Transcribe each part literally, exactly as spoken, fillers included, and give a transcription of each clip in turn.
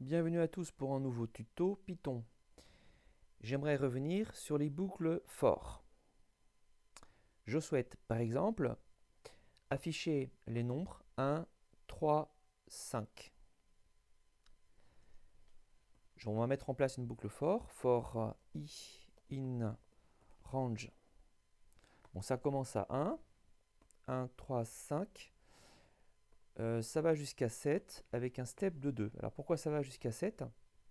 Bienvenue à tous pour un nouveau tuto Python. J'aimerais revenir sur les boucles for. Je souhaite par exemple afficher les nombres un, trois, cinq. On va mettre en place une boucle for, for i in range. Bon, ça commence à un, un, trois, cinq. Euh, ça va jusqu'à sept avec un step de deux. Alors pourquoi ça va jusqu'à sept?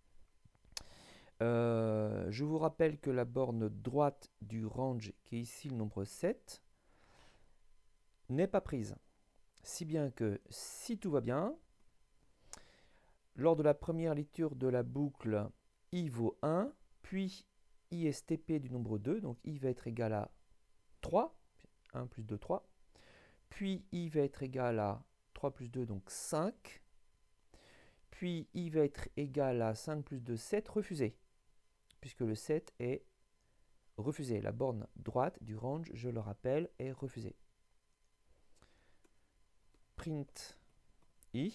Euh, je vous rappelle que la borne droite du range, qui est ici le nombre sept, n'est pas prise. Si bien que, si tout va bien, lors de la première lecture de la boucle, i vaut un, puis I S T P du nombre deux, donc i va être égal à trois, un plus deux, trois, puis i va être égal à trois plus deux, donc cinq, puis i va être égal à cinq plus deux, sept, refusé, puisque le sept est refusé. La borne droite du range, je le rappelle, est refusée. Print i.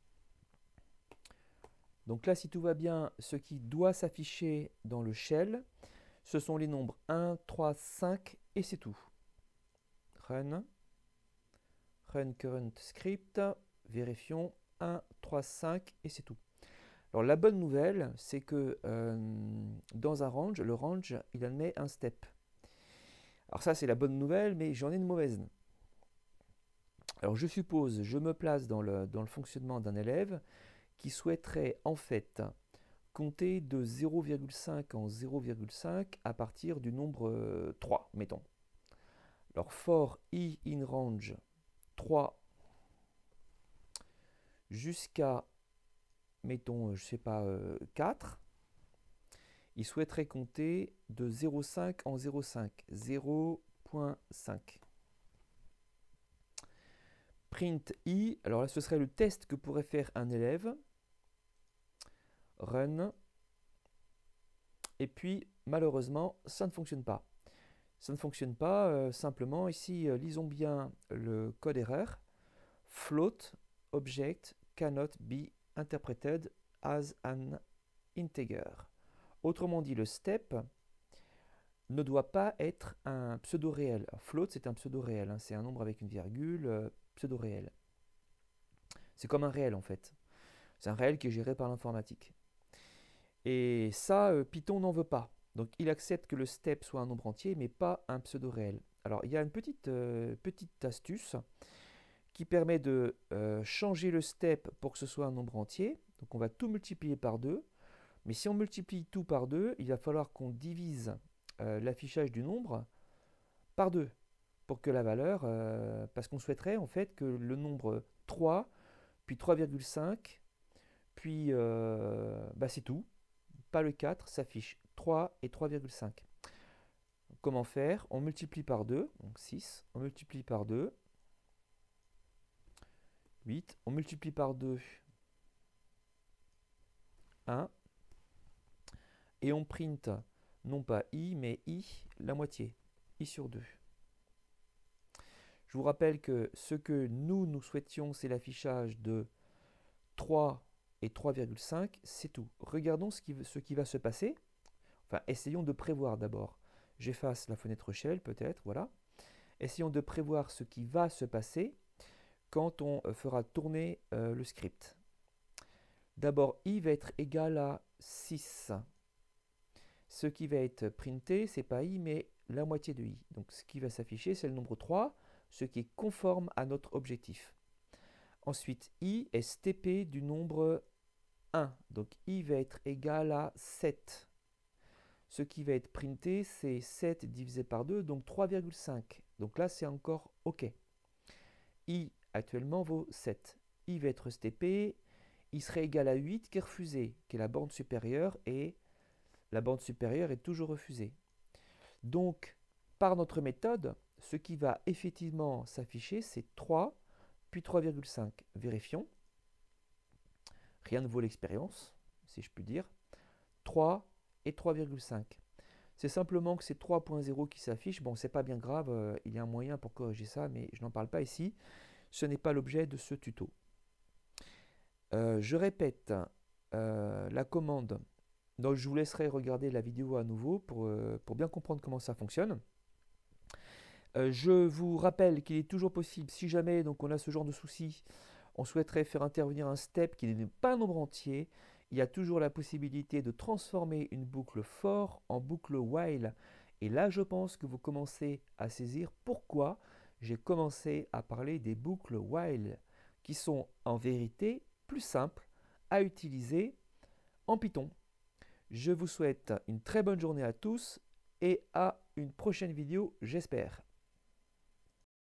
Donc là, si tout va bien, ce qui doit s'afficher dans le shell, ce sont les nombres un, trois, cinq et c'est tout. Run. Run current script. Vérifions. un, trois, cinq et c'est tout. Alors la bonne nouvelle, c'est que euh, dans un range, le range, il admet un step. Alors ça, c'est la bonne nouvelle, mais j'en ai une mauvaise. Alors je suppose, je me place dans le, dans le fonctionnement d'un élève qui souhaiterait en fait compter de zéro virgule cinq en zéro virgule cinq à partir du nombre trois, mettons. Alors for i in range trois jusqu'à, mettons, je sais pas, euh, quatre, il souhaiterait compter de zéro virgule cinq en zéro virgule cinq, zéro virgule cinq. Print i, alors là ce serait le test que pourrait faire un élève. Run. Et puis malheureusement ça ne fonctionne pas. Ça ne fonctionne pas, euh, simplement ici euh, lisons bien le code erreur. Float object cannot be interpreted as an integer. Autrement dit, le step ne doit pas être un pseudo-réel. Float, c'est un pseudo-réel, hein, c'est un nombre avec une virgule, euh, pseudo-réel. C'est comme un réel en fait. C'est un réel qui est géré par l'informatique. Et ça, euh, Python n'en veut pas. Donc il accepte que le step soit un nombre entier, mais pas un pseudo-réel. Alors il y a une petite, euh, petite astuce qui permet de euh, changer le step pour que ce soit un nombre entier. Donc on va tout multiplier par deux. Mais si on multiplie tout par deux, il va falloir qu'on divise euh, l'affichage du nombre par deux. Pour que la valeur, euh, parce qu'on souhaiterait en fait que le nombre trois, puis trois virgule cinq, puis euh, bah c'est tout. Pas le quatre, s'affiche trois et trois virgule cinq. Comment faire? On multiplie par deux, donc six. On multiplie par deux, huit. On multiplie par deux, un. Et on print non pas i, mais i, la moitié. I sur deux. Je vous rappelle que ce que nous, nous souhaitions, c'est l'affichage de trois et trois virgule cinq, c'est tout. Regardons ce qui, ce qui va se passer. Enfin, essayons de prévoir d'abord. J'efface la fenêtre shell, peut-être, voilà. Essayons de prévoir ce qui va se passer quand on fera tourner euh, le script. D'abord, i va être égal à six. Ce qui va être printé, c'est pas i, mais la moitié de i. Donc ce qui va s'afficher, c'est le nombre trois, ce qui est conforme à notre objectif. Ensuite, i est stp du nombre un. Donc i va être égal à sept. Ce qui va être printé, c'est sept divisé par deux, donc trois virgule cinq. Donc là, c'est encore OK. I actuellement vaut sept. I va être stp. I serait égal à huit, qui est refusé, qui est la borne supérieure, et la borne supérieure est toujours refusée. Donc, par notre méthode, ce qui va effectivement s'afficher, c'est trois, puis trois virgule cinq. Vérifions. Rien ne vaut l'expérience, si je puis dire. trois et trois virgule cinq. C'est simplement que c'est trois point zéro qui s'affiche. Bon, c'est pas bien grave, euh, il y a un moyen pour corriger ça, mais je n'en parle pas ici. Ce n'est pas l'objet de ce tuto. Euh, je répète, euh, la commande. Donc je vous laisserai regarder la vidéo à nouveau pour, euh, pour bien comprendre comment ça fonctionne. Euh, je vous rappelle qu'il est toujours possible, si jamais donc on a ce genre de souci, on souhaiterait faire intervenir un step qui n'est pas un nombre entier, il y a toujours la possibilité de transformer une boucle for en boucle while. Et là, je pense que vous commencez à saisir pourquoi j'ai commencé à parler des boucles while, qui sont en vérité plus simples à utiliser en Python. Je vous souhaite une très bonne journée à tous et à une prochaine vidéo, j'espère.